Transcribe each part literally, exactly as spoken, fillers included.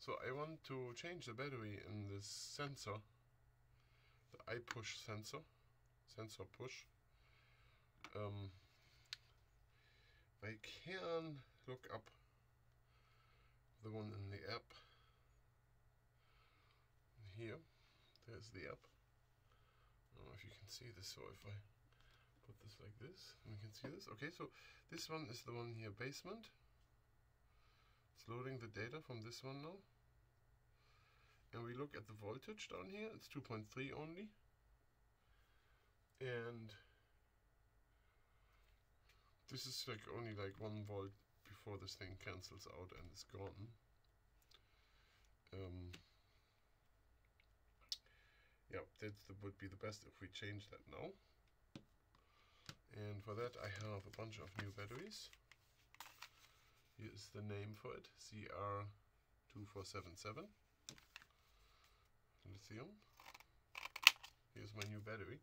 So I want to change the battery in this sensor, the I push sensor, sensor push. Um, I can look up the one in the app. Here, there's the app. I don't know if you can see this, so if I put this like this, and you can see this. Okay, so this one is the one here, basement. It's loading the data from this one now. And we look at the voltage down here, it's two point three only. And this is like only like one volt before this thing cancels out and is gone. Um, yeah, that would be the best if we change that now. And for that I have a bunch of new batteries. Here is the name for it, C R two four seven seven. Lithium. Here's my new battery.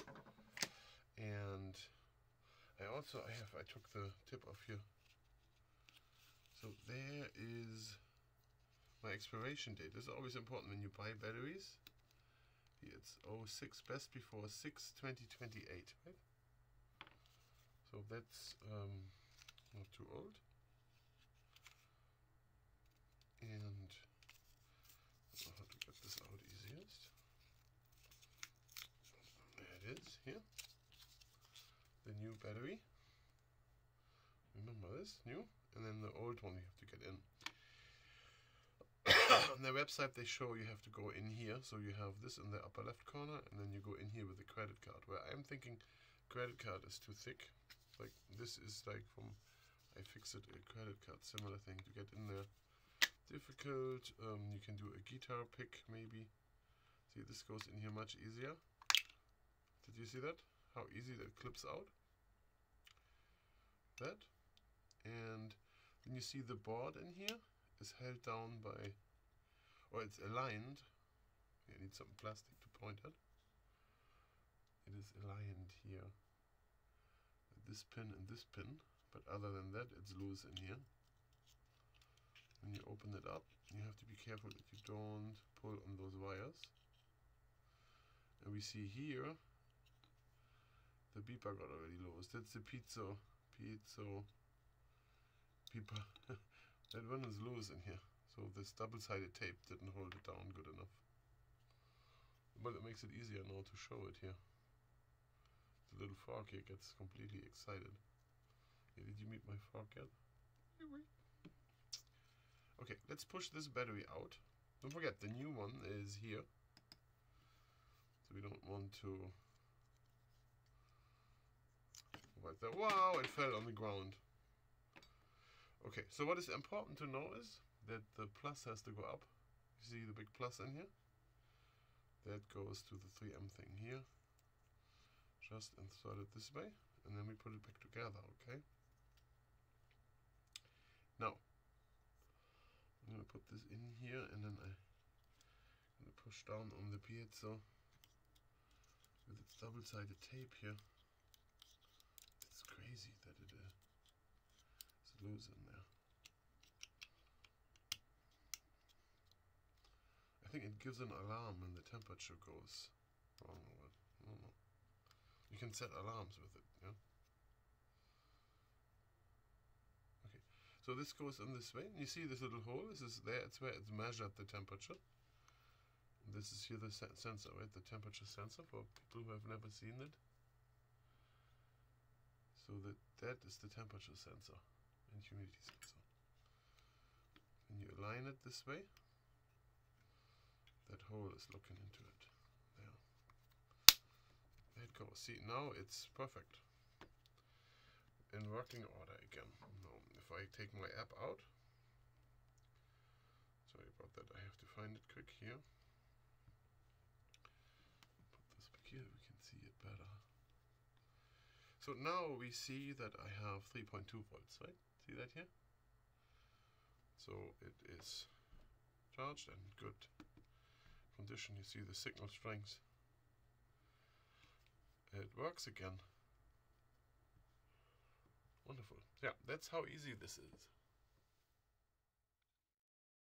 And I also I have I took the tip off here. So there is my expiration date. This is always important when you buy batteries. Here it's oh six, best before six twenty twenty-eight, right? So that's um, not too old. And I don't know how to get this out easiest. There it is, here. The new battery. Remember this, new. And then the old one you have to get in. On their website they show you have to go in here. So you have this in the upper left corner, and then you go in here with the credit card. Where I'm thinking credit card is too thick. Like this is like from I fixed it a credit card, similar thing to get in there. Difficult. Um, you can do a guitar pick maybe. See, this goes in here much easier. Did you see that? How easy that clips out? That. And then you see the board in here is held down by, or it's aligned. I need some plastic to point at. It is aligned here. This pin and this pin, but other than that, it's loose in here. When you open it up, you have to be careful that you don't pull on those wires. And we see here, the beeper got already lost. That's the piezo, piezo, beeper. That one is loose in here. So this double-sided tape didn't hold it down good enough. But it makes it easier now to show it here. The little frog here gets completely excited. Yeah, did you meet my frog yet? Okay, let's push this battery out. Don't forget, the new one is here. So we don't want to... Right there. Wow, it fell on the ground. Okay, so what is important to know is that the plus has to go up. You see the big plus in here? That goes to the three M thing here. Just insert it this way, and then we put it back together, okay? Now, I'm going to put this in here, and then I'm going to push down on the piezo with its double-sided tape here. It's crazy that it uh, is loose in there. I think it gives an alarm when the temperature goes wrong or what. I don't know. You can set alarms with it, yeah? Okay, so this goes in this way. You see this little hole? This is there. It's where it's measured the temperature. And this is here the se sensor, right? The temperature sensor for people who have never seen it. So that that is the temperature sensor and humidity sensor. When you align it this way, that hole is looking into it. There. There it goes. See, now it's perfect. In working order again. Now, if I take my app out, sorry about that, I have to find it quick here. Put this back here, we can see it better. So now we see that I have three point two volts, right? See that here? So it is charged and good condition. You see the signal strength. It works again. Wonderful. Yeah, that's how easy this is.